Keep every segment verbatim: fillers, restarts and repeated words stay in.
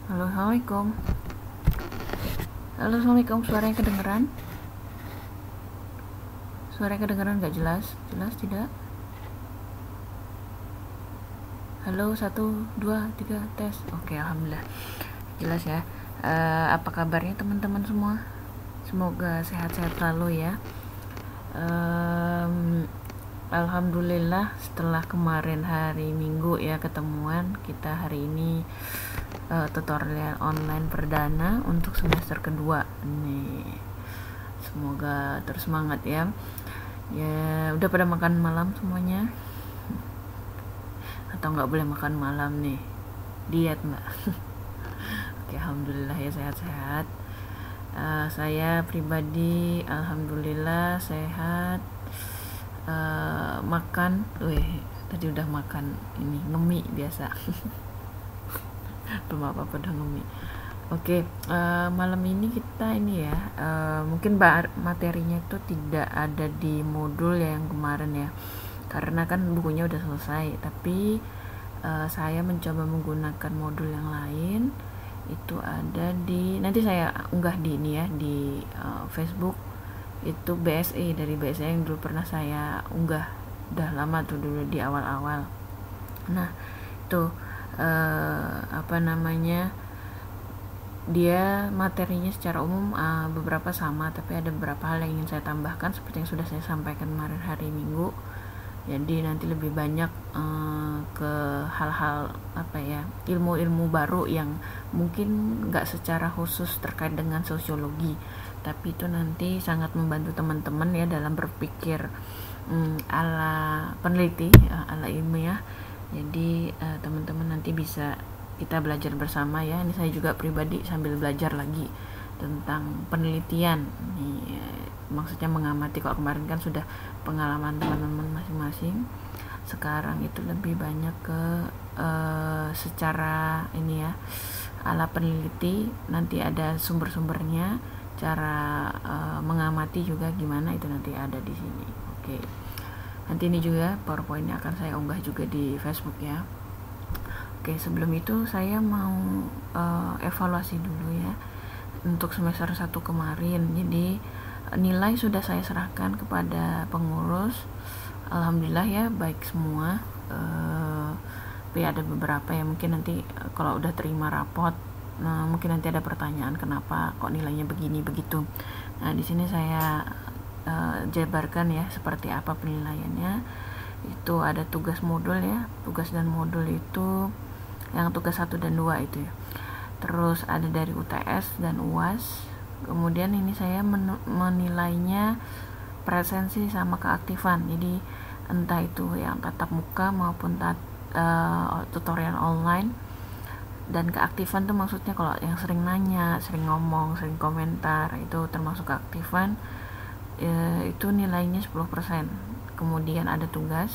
Halo, assalamualaikum. Halo, assalamualaikum. Suaranya kedengeran? Suaranya kedengeran nggak jelas? Jelas tidak? Halo, satu, dua, tiga, tes. Oke, alhamdulillah. Jelas ya. Uh, apa kabarnya teman-teman semua? Semoga sehat-sehat selalu ya. Um, Alhamdulillah setelah kemarin hari Minggu ya ketemuan, kita hari ini uh, tutorial online perdana untuk semester kedua nih. Semoga terus semangat ya. Ya udah pada makan malam semuanya atau nggak boleh makan malam nih, diet mbak? Oke, alhamdulillah ya, sehat-sehat. Uh, saya pribadi alhamdulillah sehat. Uh, makan, weh tadi udah makan ini ngemi biasa. Belum apa-apa udah ngemi. Oke, uh, malam ini kita ini ya, uh, mungkin materinya itu tidak ada di modul ya yang kemarin ya, karena kan bukunya udah selesai. Tapi uh, saya mencoba menggunakan modul yang lain, itu ada di, nanti saya unggah di ini ya, di uh, Facebook. Itu B S E, dari B S E yang dulu pernah saya unggah, udah lama tuh dulu di awal-awal. Nah itu uh, apa namanya, dia materinya secara umum uh, beberapa sama, tapi ada beberapa hal yang ingin saya tambahkan seperti yang sudah saya sampaikan kemarin hari Minggu. Jadi nanti lebih banyak uh, ke hal-hal apa ya, ilmu-ilmu baru yang mungkin nggak secara khusus terkait dengan sosiologi, tapi itu nanti sangat membantu teman-teman ya dalam berpikir um, ala peneliti, uh, ala ilmiah. Jadi uh, teman-teman nanti bisa kita belajar bersama ya. Ini saya juga pribadi sambil belajar lagi tentang penelitian nih, maksudnya mengamati. Kalau kemarin kan sudah pengalaman teman-teman masing-masing, sekarang itu lebih banyak ke uh, secara ini ya, ala peneliti. Nanti ada sumber-sumbernya, cara uh, mengamati juga gimana, itu nanti ada di sini. Oke, nanti ini juga PowerPoint-nya akan saya unggah juga di Facebook ya. Oke, sebelum itu saya mau uh, evaluasi dulu ya untuk semester satu kemarin. Jadi nilai sudah saya serahkan kepada pengurus, alhamdulillah ya, baik semua. Uh, tapi ada beberapa yang mungkin nanti uh, kalau udah terima rapot, nah mungkin nanti ada pertanyaan kenapa kok nilainya begini begitu. Nah di sini saya uh, jabarkan ya seperti apa penilaiannya. Itu ada tugas modul ya, tugas dan modul itu yang tugas satu dan dua itu ya. Terus ada dari U T S dan U A S. Kemudian ini saya men- menilainya presensi sama keaktifan. Jadi entah itu yang tatap muka maupun tat, uh, tutorial online. Dan keaktifan tuh maksudnya kalau yang sering nanya, sering ngomong, sering komentar, itu termasuk keaktifan. E, itu nilainya sepuluh persen. Kemudian ada tugas.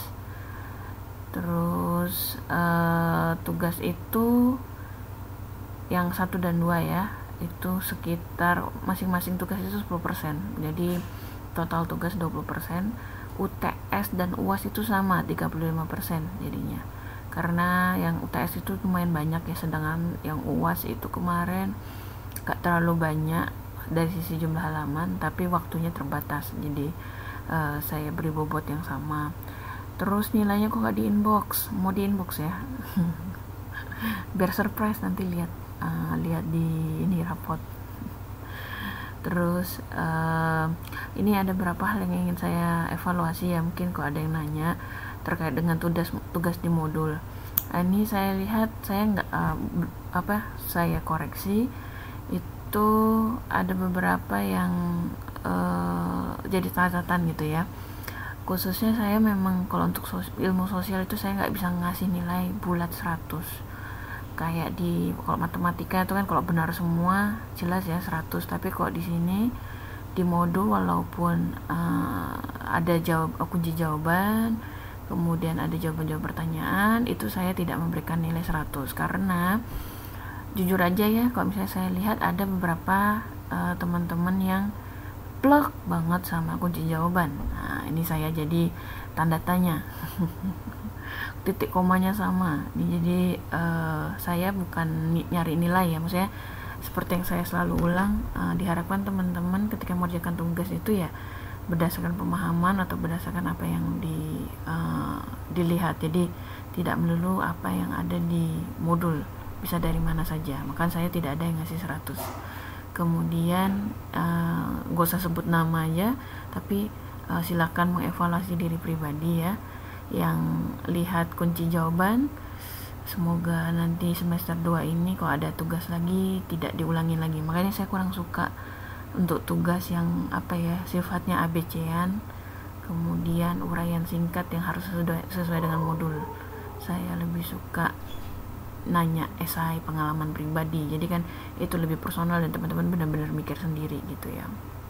Terus uh, tugas itu yang satu dan dua ya, itu sekitar masing-masing tugas itu sepuluh persen. Jadi total tugas dua puluh persen. U T S dan U A S itu sama, tiga puluh lima persen jadinya. Karena yang U T S itu lumayan banyak ya, sedangkan yang U A S itu kemarin gak terlalu banyak dari sisi jumlah halaman, tapi waktunya terbatas. Jadi uh, saya beri bobot yang sama. Terus nilainya kok gak di inbox? Mau di inbox ya? Biar surprise nanti lihat uh, lihat di ini rapot. Terus uh, ini ada beberapa hal yang ingin saya evaluasi ya, mungkin kalau ada yang nanya terkait dengan tugas tugas di modul. Nah, ini saya lihat, saya nggak uh, apa saya koreksi, itu ada beberapa yang uh, jadi catatan gitu ya. Khususnya saya memang kalau untuk sos- ilmu sosial itu saya nggak bisa ngasih nilai bulat seratus. Kayak di kalau matematika itu kan kalau benar semua jelas ya seratus, tapi kok di sini di modul walaupun uh, ada jawab kunci jawaban, kemudian ada jawaban-jawaban pertanyaan, itu saya tidak memberikan nilai seratus karena jujur aja ya, kalau misalnya saya lihat ada beberapa uh, teman-teman yang plek banget sama kunci jawaban. Nah, ini saya jadi tanda tanya. titik komanya sama. Jadi uh, saya bukan nyari nilai ya, maksudnya seperti yang saya selalu ulang, uh, diharapkan teman-teman ketika mengerjakan tugas itu ya berdasarkan pemahaman atau berdasarkan apa yang di uh, dilihat. Jadi tidak melulu apa yang ada di modul, bisa dari mana saja. Maka saya tidak ada yang ngasih seratus. Kemudian uh, gak usah sebut nama aja, tapi uh, silakan mengevaluasi diri pribadi ya, yang lihat kunci jawaban. Semoga nanti semester dua ini kalau ada tugas lagi tidak diulangi lagi. Makanya saya kurang suka untuk tugas yang apa ya, sifatnya A B C-an, kemudian uraian singkat yang harus sesuai, sesuai dengan modul. Saya lebih suka nanya esai pengalaman pribadi, jadi kan itu lebih personal dan teman-teman benar-benar mikir sendiri gitu ya.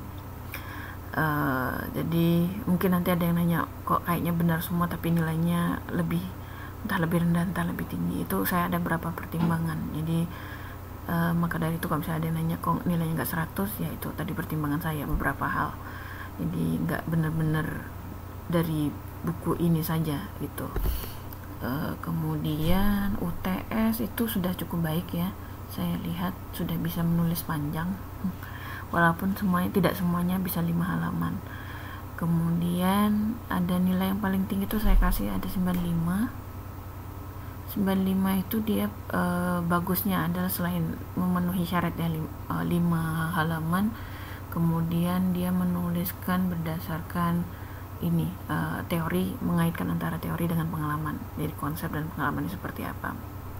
Uh, jadi mungkin nanti ada yang nanya, kok kayaknya benar semua tapi nilainya lebih, entah lebih rendah entah lebih tinggi. Itu saya ada beberapa pertimbangan. Jadi uh, maka dari itu kalau misalnya ada yang nanya kok nilainya nggak seratus, ya itu tadi pertimbangan saya beberapa hal. Jadi nggak benar-benar dari buku ini saja gitu. Uh, kemudian U T S itu sudah cukup baik ya, saya lihat sudah bisa menulis panjang, walaupun semuanya tidak semuanya bisa lima halaman. Kemudian ada nilai yang paling tinggi itu saya kasih ada sembilan puluh lima. sembilan puluh lima itu dia uh, bagusnya adalah selain memenuhi syarat ya lima halaman, kemudian dia menuliskan berdasarkan ini uh, teori, mengaitkan antara teori dengan pengalaman, jadi konsep dan pengalaman seperti apa.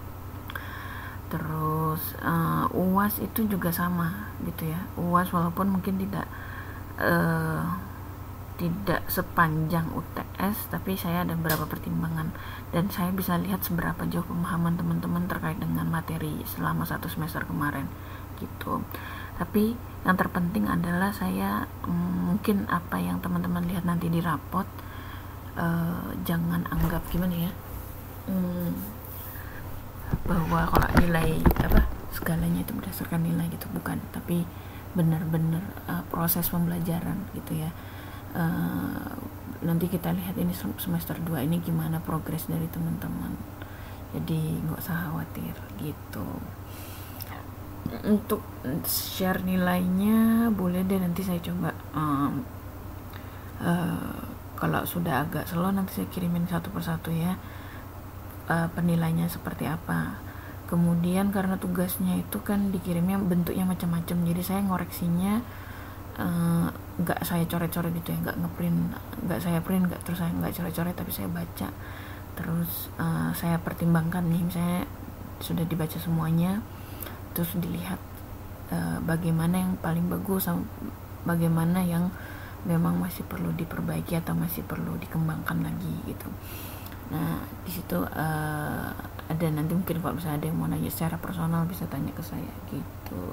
Terus uh, U A S itu juga sama gitu ya. U A S walaupun mungkin tidak uh, tidak sepanjang U T S, tapi saya ada beberapa pertimbangan dan saya bisa lihat seberapa jauh pemahaman teman-teman terkait dengan materi selama satu semester kemarin gitu. Tapi yang terpenting adalah saya mm, mungkin apa yang teman-teman lihat nanti di rapot, uh, jangan anggap gimana ya, mm, bahwa kalau nilai apa segalanya itu berdasarkan nilai gitu, bukan, tapi benar-benar uh, proses pembelajaran gitu ya. Uh, nanti kita lihat ini semester dua ini gimana progres dari teman-teman, jadi nggak usah khawatir gitu. Untuk share nilainya boleh deh, nanti saya coba um, uh, kalau sudah agak slow nanti saya kirimin satu persatu ya, uh, penilainya seperti apa. Kemudian karena tugasnya itu kan dikirimnya bentuknya macam-macam, jadi saya ngoreksinya nggak uh, saya coret-coret gitu ya, nggak ngeprint, nggak saya print, nggak terus saya nggak coret-coret, tapi saya baca terus, uh, saya pertimbangkan nih, misalnya sudah dibaca semuanya, terus dilihat uh, bagaimana yang paling bagus, sama bagaimana yang memang masih perlu diperbaiki atau masih perlu dikembangkan lagi gitu. Nah di situ uh, ada nanti mungkin kalau misalnya ada yang mau nanya secara personal bisa tanya ke saya gitu.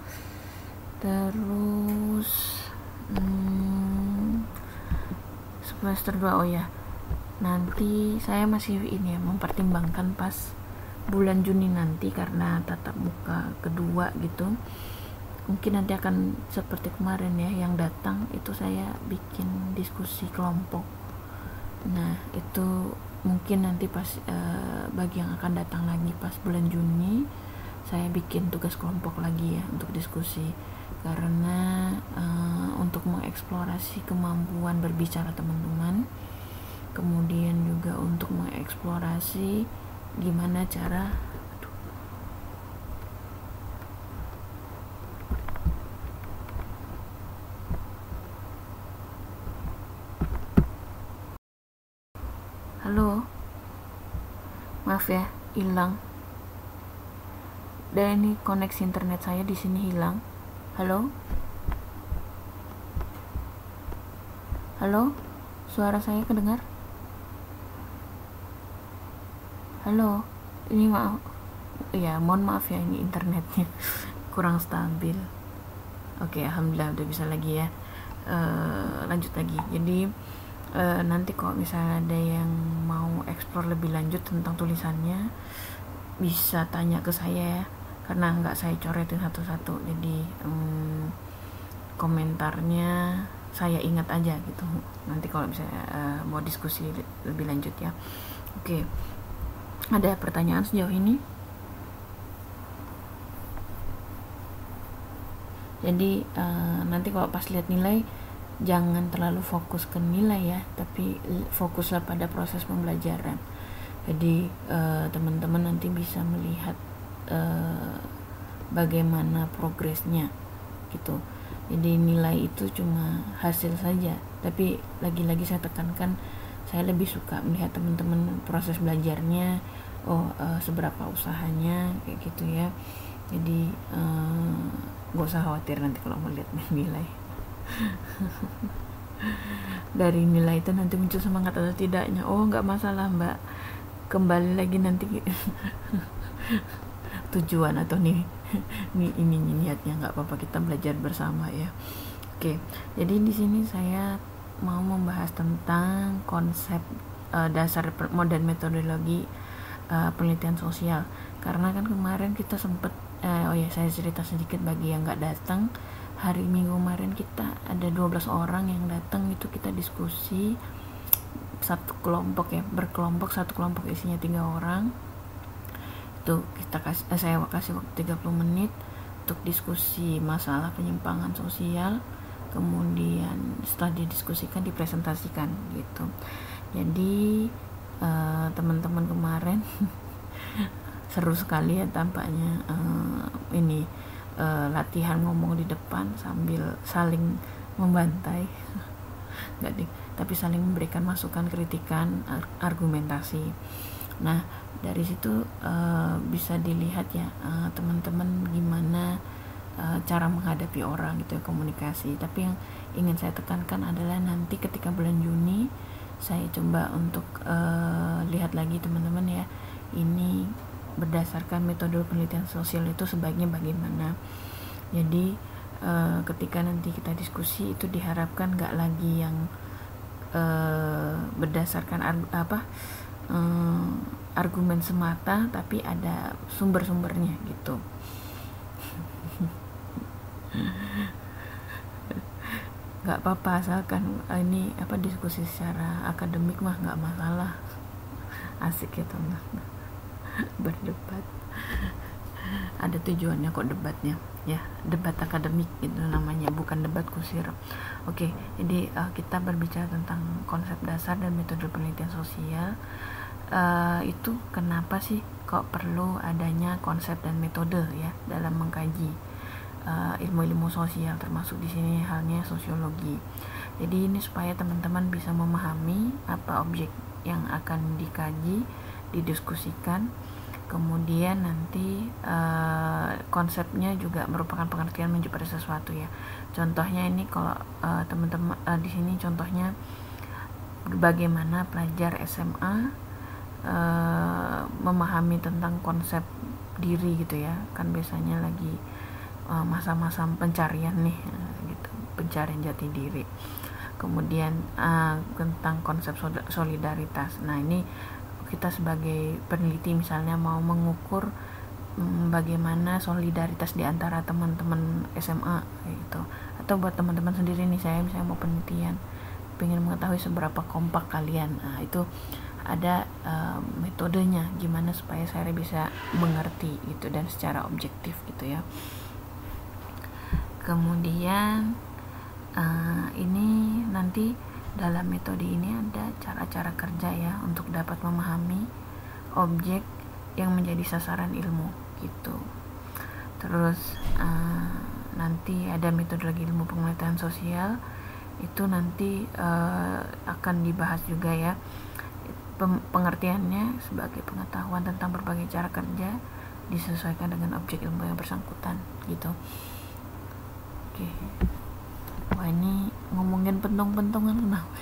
Terus hmm, semester dua, oh ya nanti saya masih ini ya, mempertimbangkan pas bulan Juni nanti karena tatap muka kedua gitu, mungkin nanti akan seperti kemarin ya, yang datang itu saya bikin diskusi kelompok. Nah itu mungkin nanti pas uh, bagi yang akan datang lagi pas bulan Juni saya bikin tugas kelompok lagi ya untuk diskusi, karena uh, untuk mengeksplorasi kemampuan berbicara teman-teman, kemudian juga untuk mengeksplorasi gimana cara aduh, halo, maaf ya hilang, dan ini koneksi internet saya di sini hilang. Halo, halo, suara saya kedengar? Halo, ini maaf ya, mohon maaf ya, ini internetnya kurang stabil. Oke, alhamdulillah udah bisa lagi ya. Uh, lanjut lagi. Jadi uh, nanti kalau misalnya ada yang mau explore lebih lanjut tentang tulisannya bisa tanya ke saya ya, karena nggak saya coretin satu-satu, jadi um, komentarnya saya ingat aja gitu nanti kalau misalnya uh, mau diskusi lebih lanjut ya. Oke, ada pertanyaan sejauh ini? Jadi uh, nanti kalau pas lihat nilai jangan terlalu fokus ke nilai ya, tapi fokuslah pada proses pembelajaran. Jadi uh, teman-teman nanti bisa melihat uh, bagaimana progresnya gitu. Jadi nilai itu cuma hasil saja, tapi lagi-lagi saya tekankan, saya lebih suka melihat teman-teman proses belajarnya, oh uh, seberapa usahanya kayak gitu ya. Jadi uh, gak usah khawatir nanti kalau melihat nilai. Dari nilai itu nanti muncul semangat atau tidaknya, oh nggak masalah mbak, kembali lagi nanti tujuan atau nih, nih ini niatnya, nggak apa-apa, kita belajar bersama ya. Oke, jadi di sini saya mau membahas tentang konsep uh, dasar modern metodologi uh, penelitian sosial, karena kan kemarin kita sempat uh, oh ya saya cerita sedikit bagi yang nggak datang. Hari Minggu kemarin kita ada dua belas orang yang datang, itu kita diskusi satu kelompok ya, berkelompok, satu kelompok isinya tiga orang. Itu kita kasih, eh, saya kasih waktu tiga puluh menit untuk diskusi masalah penyimpangan sosial. Kemudian setelah didiskusikan dipresentasikan gitu. Jadi eh, teman-teman kemarin seru sekali ya tampaknya, eh, ini uh, latihan ngomong di depan sambil saling membantai nggak ding, tapi saling memberikan masukan, kritikan, argumentasi. Nah dari situ uh, bisa dilihat ya uh, teman-teman gimana uh, cara menghadapi orang gitu ya, komunikasi. Tapi yang ingin saya tekankan adalah nanti ketika bulan Juni saya coba untuk uh, lihat lagi teman-teman ya, ini berdasarkan metode penelitian sosial itu sebaiknya bagaimana. Jadi e, ketika nanti kita diskusi itu diharapkan nggak lagi yang e, berdasarkan arg, apa e, argumen semata, tapi ada sumber-sumbernya gitu. Nggak apa-apa asalkan ini apa diskusi secara akademik mah nggak masalah, asik gitu berdebat. Ada tujuannya kok debatnya ya, debat akademik itu namanya, bukan debat kusir. Oke, jadi uh, kita berbicara tentang konsep dasar dan metode penelitian sosial. Uh, itu kenapa sih kok perlu adanya konsep dan metode ya dalam mengkaji uh, ilmu-ilmu sosial, termasuk di sini halnya sosiologi. Jadi ini supaya teman-teman bisa memahami apa objek yang akan dikaji, didiskusikan, kemudian nanti uh, konsepnya juga merupakan pengertian menuju pada sesuatu ya. Contohnya ini kalau uh, teman-teman uh, di sini contohnya bagaimana pelajar S M A uh, memahami tentang konsep diri gitu ya, kan biasanya lagi uh, masa-masa pencarian nih uh, gitu, pencarian jati diri. Kemudian uh, tentang konsep solidaritas. Nah ini kita sebagai peneliti misalnya mau mengukur hmm, bagaimana solidaritas di antara teman-teman S M A gitu, atau buat teman-teman sendiri nih, saya misalnya mau penelitian pengen mengetahui seberapa kompak kalian. Nah itu ada uh, metodenya gimana supaya saya bisa mengerti gitu dan secara objektif gitu ya. Kemudian uh, ini nanti dalam metode ini ada cara-cara kerja ya untuk dapat memahami objek yang menjadi sasaran ilmu gitu. Terus uh, nanti ada metodologi ilmu penelitian sosial, itu nanti uh, akan dibahas juga ya, pengertiannya sebagai pengetahuan tentang berbagai cara kerja disesuaikan dengan objek ilmu yang bersangkutan gitu. Oke. Wah ini ngomongin pentung-pentungan kenapa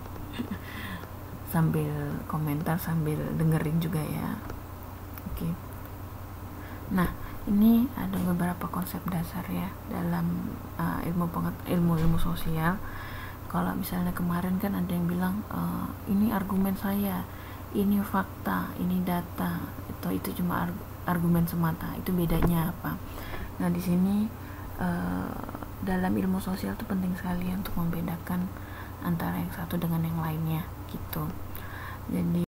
sambil komentar sambil dengerin juga ya. Oke. Nah ini ada beberapa konsep dasar ya dalam uh, ilmu penget- ilmu-ilmu sosial. Kalau misalnya kemarin kan ada yang bilang uh, ini argumen saya, ini fakta, ini data, itu itu cuma arg- argumen semata. Itu bedanya apa? Nah di sini uh, dalam ilmu sosial itu penting sekali untuk membedakan antara yang satu dengan yang lainnya gitu. Jadi